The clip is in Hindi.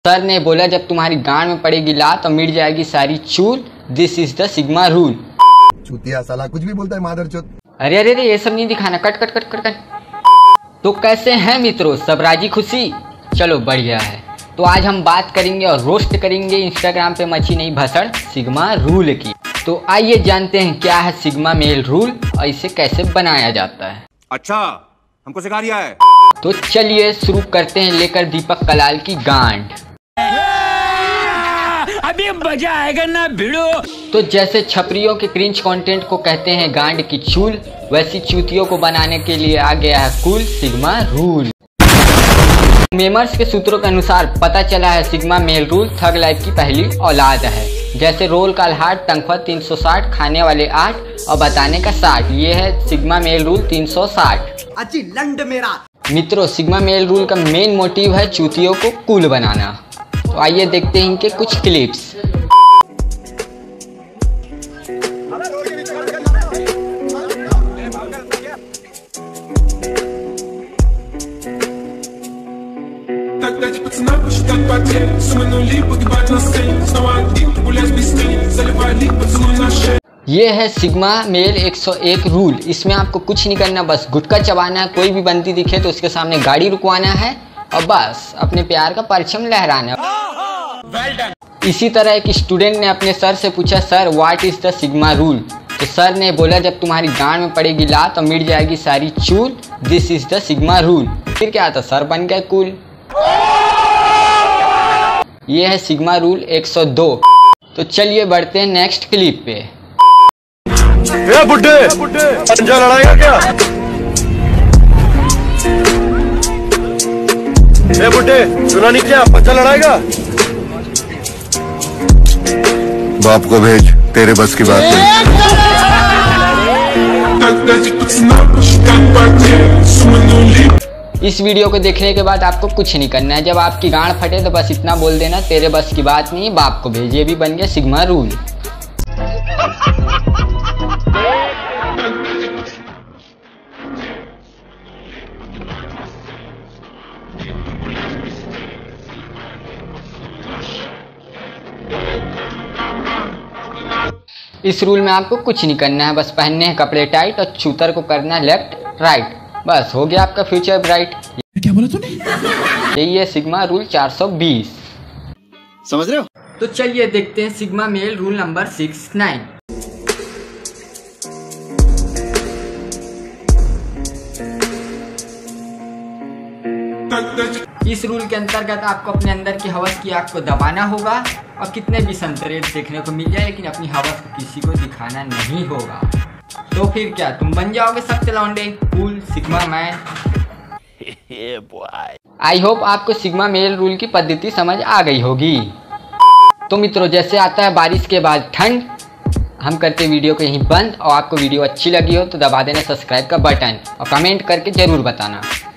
सर ने बोला जब तुम्हारी गांड में पड़ेगी लात तो मिट जाएगी सारी चूल। This is the sigma rule. चूतिया साला कुछ भी बोलता है मादरचोद। अरे अरे अरे ये सब नहीं दिखाना, cut cut cut cut cut. तो कैसे हैं मित्रों, सब राजी खुशी? चलो बढ़िया है। तो आज हम बात करेंगे और रोस्ट करेंगे इंस्टाग्राम पे मची नहीं भसड़ सिग्मा रूल की। तो आइए जानते हैं क्या है सिग्मा मेल रूल और इसे कैसे बनाया जाता है। अच्छा, हमको सिखा दिया है। तो चलिए शुरू करते हैं लेकर दीपक कलाल की गांड। अभी मजा आएगा ना भिड़ो। तो जैसे छपरियों के क्रिंज कंटेंट को कहते हैं गांड की चूल, वैसी चूतियों को बनाने के लिए आ गया है कूल सिग्मा रूल। मेमर्स के सूत्रों के अनुसार पता चला है sigma male rule thug life की पहली औलाद है। जैसे रोल काल हार्ट, तनख्वाह 360, खाने वाले 8 और बताने का 60। ये है सिग्मा मेल रूल 360। अच्छी लंड मेरा मित्रों, सिग्मा मेल रूल का मेन मोटिव है चूतियों को कूल बनाना। तो आइए देखते हैं इनके कुछ क्लिप्स। ये है सिग्मा मेल 101 रूल। इसमें आपको कुछ नहीं करना, बस गुटखा चबाना है। कोई भी बंदी दिखे तो उसके सामने गाड़ी रुकवाना है और बस अपने प्यार का परचम लहराना है। इसी तरह एक स्टूडेंट ने अपने सर से पूछा, sir what is the sigma rule? तो सर ने बोला जब तुम्हारी गांड में पड़ेगी लात तो मिट जाएगी सारी चूल। This is the sigma rule. फिर क्या था, सर बन गया कूल। ये है सिग्मा रूल 102। तो चलिए बढ़ते हैं नेक्स्ट क्लिप पे। बुड्ढे पंजा लड़ाएगा क्या? बुड्ढे सुना नहीं क्या, पंजा लड़ाएगा? बाप को भेज, तेरे बस की बात नहीं। इस वीडियो को देखने के बाद आपको कुछ नहीं करना है। जब आपकी गांड फटे तो बस इतना बोल देना, तेरे बस की बात नहीं, बाप को भेज। ये भी बन गया सिग्मा रूल। इस रूल में आपको कुछ नहीं करना है, बस पहनने हैं कपड़े टाइट और चूतर को करना है लेफ्ट राइट। बस हो गया आपका फ्यूचर ब्राइट। क्या बोला तूने? यही है सिग्मा रूल 420। समझ रहे हो? तो चलिए देखते हैं सिग्मा मेल रूल नंबर 69। इस रूल के अंतर्गत आपको अपने अंदर की हवस की आग को दबाना होगा और कितने भी संतरेट देखने को मिल जाए, लेकिन अपनी हवस को किसी को दिखाना नहीं होगा। तो फिर क्या तुम बन जाओगे सख्त लौंडे cool sigma man. I hope आपको सिग्मा मेल रूल की पद्धति समझ आ गई होगी। तो मित्रों, जैसे आता है बारिश के बाद ठंड, हम करते वीडियो को यहीं बंद। और आपको वीडियो अच्छी लगी हो तो दबा देना सब्सक्राइब का बटन और कमेंट करके जरूर बताना।